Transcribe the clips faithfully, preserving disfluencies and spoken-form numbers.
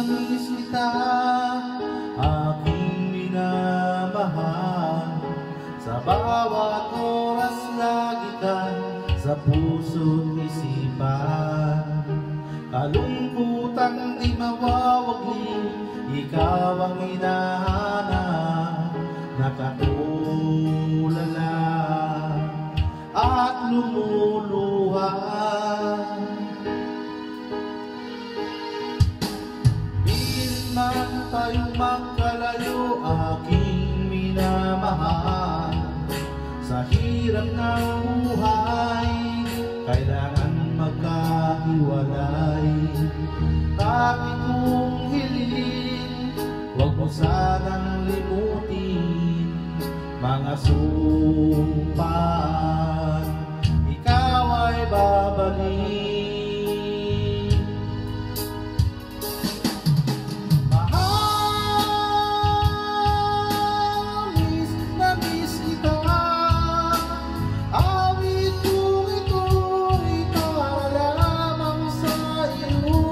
miss kita, aking minamahal. Sa bawat oras lagi ka sa puso't isipan. Kalungkutan di mawawagli, ikaw ang hinahanap. Nakatulala at lumuluha. Pilit man tayong magkalayo, aking minamahal. Sa hirap ng buhay, kailangan magkahiwalay. Bakit kong hiling, huwag mo sanang limutin mga sumpaan, ikaw ay babalik. Mahal, miss na miss kita. Awit kong ito'y para lamang sa iyo.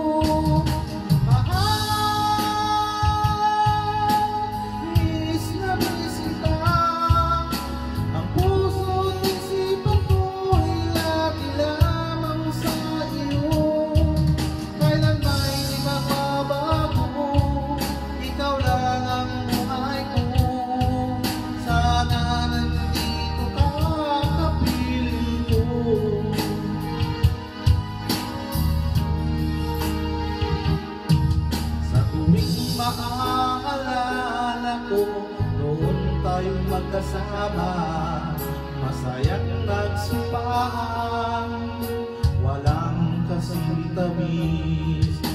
Mahal, miss na miss kita. Ang puso't isipan ko'y lagi lamang sa iyo. Kailan may di makabago, ikaw lang ang buhay ko. Sana nandito ka, kapiling ko. Sa tuwing maaalala ko, noon tayong magkasama, masayang nagsumpaan, walang kasing tamis.